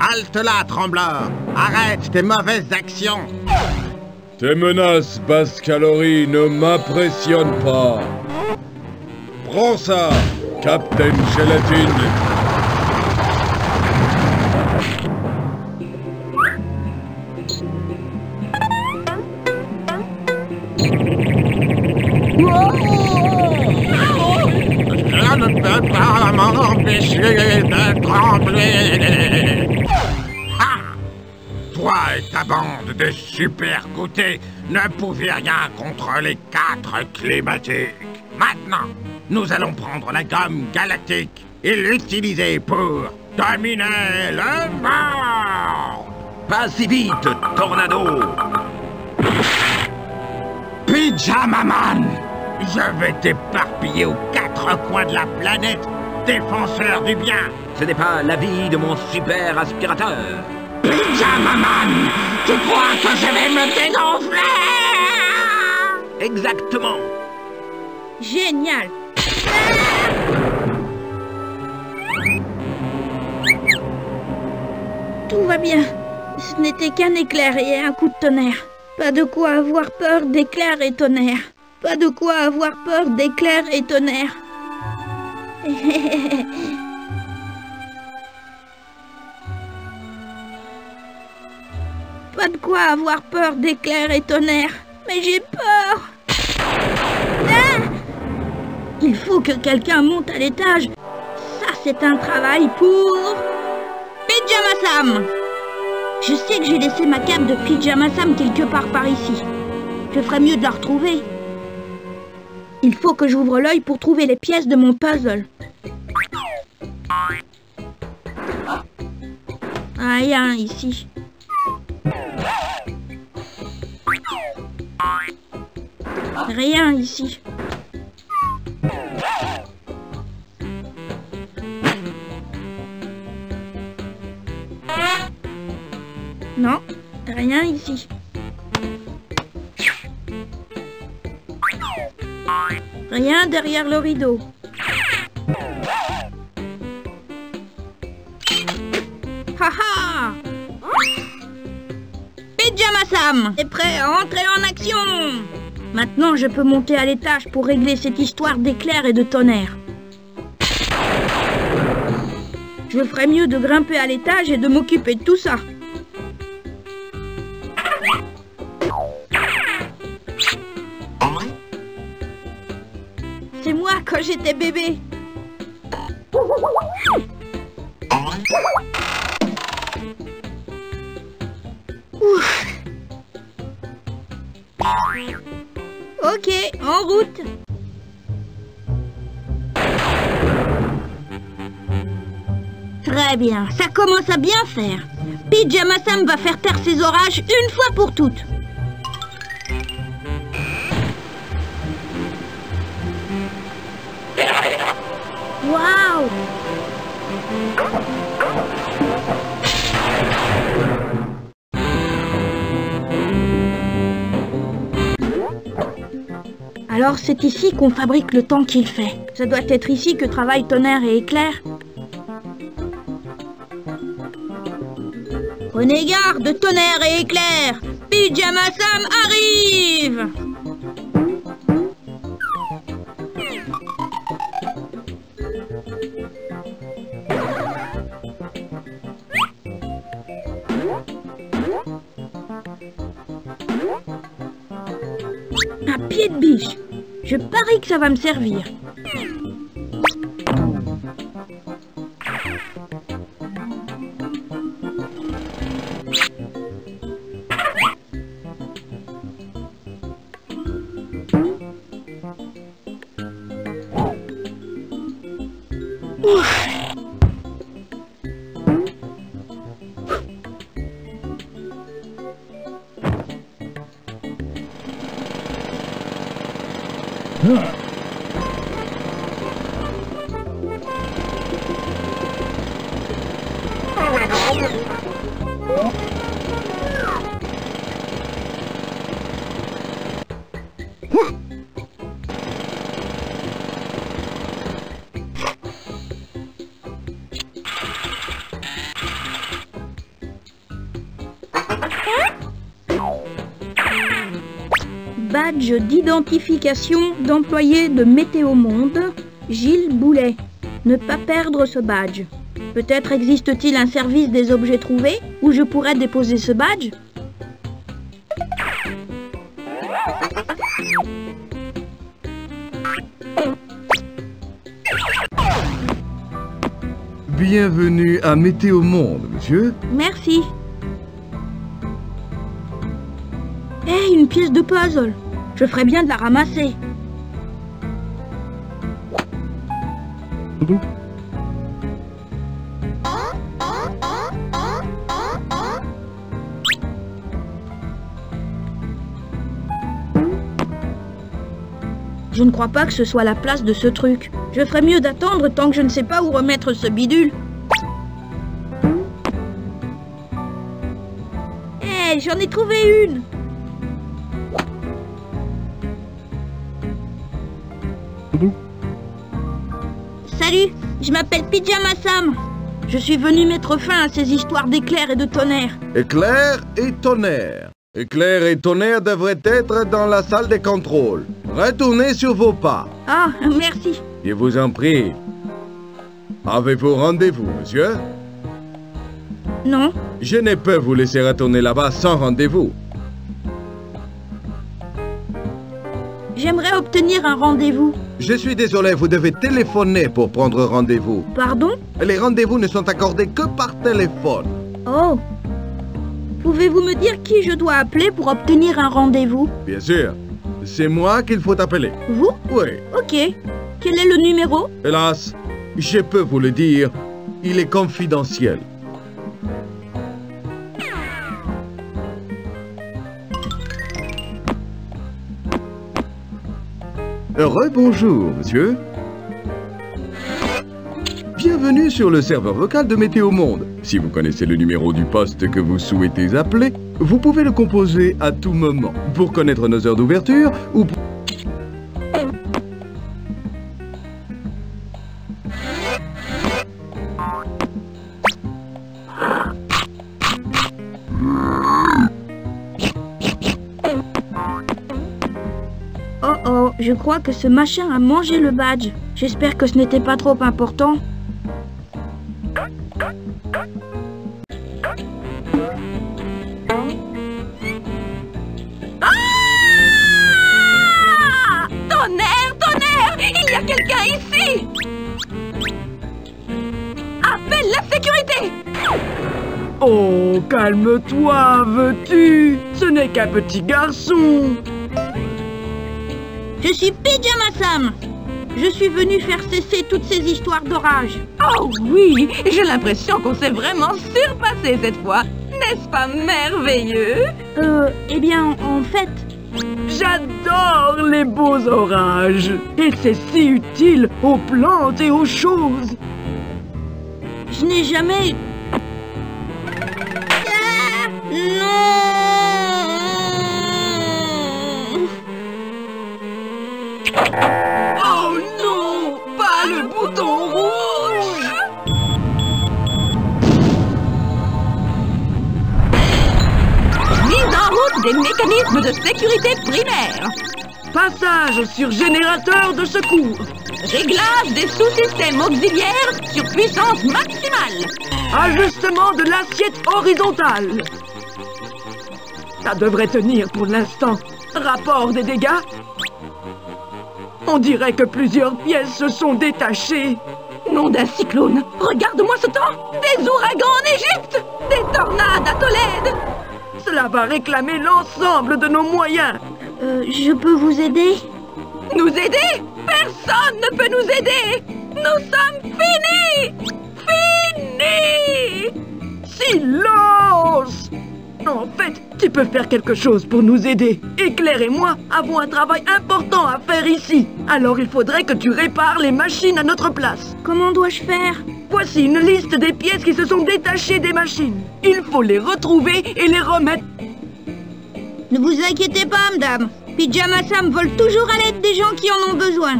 Halte-là, trembleur! Arrête tes mauvaises actions! Tes menaces basse calorie ne m'impressionnent pas. Prends ça, Captain Gélatine. Je ne peux pas m'empêcher de trembler! Ha! Toi et ta bande de super goûtés ne pouviez rien contre les 4 climatiques. Maintenant, nous allons prendre la gomme galactique et l'utiliser pour dominer le monde! Pas si vite, Tornado! Pyjamaman! Je vais t'éparpiller aux 4 coins de la planète, défenseur du bien! Ce n'est pas l'avis de mon super aspirateur! Pyjamaman! Tu crois que je vais me dégonfler? Exactement! Génial! Tout va bien. Ce n'était qu'un éclair et un coup de tonnerre. Pas de quoi avoir peur d'éclairs et tonnerre. Pas de quoi avoir peur d'éclairs et tonnerre. Pas de quoi avoir peur d'éclairs et tonnerre. Mais j'ai peur. Ah! Il faut que quelqu'un monte à l'étage. Ça, c'est un travail pour... Pyjama Sam! Je sais que j'ai laissé ma cape de Pyjama Sam quelque part par ici. Je ferais mieux de la retrouver. Il faut que j'ouvre l'œil pour trouver les pièces de mon puzzle. Rien ici. Rien ici. Non, rien ici. Rien derrière le rideau. Haha! Pyjama Sam est prêt à entrer en action! Maintenant, je peux monter à l'étage pour régler cette histoire d'éclairs et de tonnerre. Je ferais mieux de grimper à l'étage et de m'occuper de tout ça. C'est moi quand j'étais bébé. Ouf. Ok, en route. Très bien, ça commence à bien faire. Pyjama Sam va faire taire ces orages une fois pour toutes. Waouh! Alors c'est ici qu'on fabrique le temps qu'il fait. Ça doit être ici que travaillent tonnerre et éclair. Prenez garde, tonnerre et éclair! Pyjama Sam arrive! Un pied de biche. Je parie que ça va me servir. Ouf. Badge d'identification d'employé de Météo Monde, Gilles Boulet. Ne pas perdre ce badge. Peut-être existe-t-il un service des objets trouvés où je pourrais déposer ce badge? Bienvenue à Météo Monde, monsieur. Merci. Hé, une pièce de puzzle. Je ferais bien de la ramasser. Je ne crois pas que ce soit la place de ce truc. Je ferais mieux d'attendre tant que je ne sais pas où remettre ce bidule. Hé, j'en ai trouvé une. Salut, je m'appelle Pyjama Sam. Je suis venu mettre fin à ces histoires d'éclairs et de tonnerre. Éclair et tonnerre. Éclair et tonnerre devraient être dans la salle des contrôles. Retournez sur vos pas. Ah, merci. Je vous en prie. Avez-vous rendez-vous, monsieur? Non, Je ne peux vous laisser retourner là-bas sans rendez-vous. j'aimerais obtenir un rendez-vous. Je suis désolé, vous devez téléphoner pour prendre rendez-vous. Pardon? Les rendez-vous ne sont accordés que par téléphone. Oh. Pouvez-vous me dire qui je dois appeler pour obtenir un rendez-vous? Bien sûr. C'est moi qu'il faut appeler. Vous? Oui. Ok. Quel est le numéro? Hélas, je peux vous le dire, il est confidentiel. Rebonjour, monsieur. Bienvenue sur le serveur vocal de Météo Monde. Si vous connaissez le numéro du poste que vous souhaitez appeler, vous pouvez le composer à tout moment pour connaître nos heures d'ouverture ou pour... Oh oh, je crois que ce machin a mangé le badge. J'espère que ce n'était pas trop important. Ah! Tonnerre, tonnerre! Il y a quelqu'un ici! Appelle la sécurité! Oh, calme-toi, veux-tu? Ce n'est qu'un petit garçon. Je suis Pyjama Sam. Je suis venu faire cesser toutes ces histoires d'orage. Oh oui! J'ai l'impression qu'on s'est vraiment surpassé cette fois. N'est-ce pas merveilleux? Eh bien, en fait... J'adore les beaux orages. Et c'est si utile aux plantes et aux choses. Je n'ai jamais... Ah, non! Oh non! Pas le bouton rouge! Mise en route des mécanismes de sécurité primaire. Passage sur générateur de secours. Réglage des sous-systèmes auxiliaires sur puissance maximale. Ajustement de l'assiette horizontale. Ça devrait tenir pour l'instant. Rapport des dégâts. On dirait que plusieurs pièces se sont détachées. Nom d'un cyclone. Regarde-moi ce temps. Des ouragans en Égypte. Des tornades à Tolède. Cela va réclamer l'ensemble de nos moyens. Je peux vous aider? Nous aider? Personne ne peut nous aider. Nous sommes finis. Finis. Silence! En fait, tu peux faire quelque chose pour nous aider. Éclair et moi avons un travail important à faire ici. Alors il faudrait que tu répares les machines à notre place. Comment dois-je faire? Voici une liste des pièces qui se sont détachées des machines. Il faut les retrouver et les remettre. Ne vous inquiétez pas, madame. Pyjama Sam vole toujours à l'aide des gens qui en ont besoin.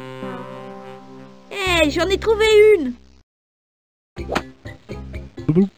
Hé, j'en ai trouvé une.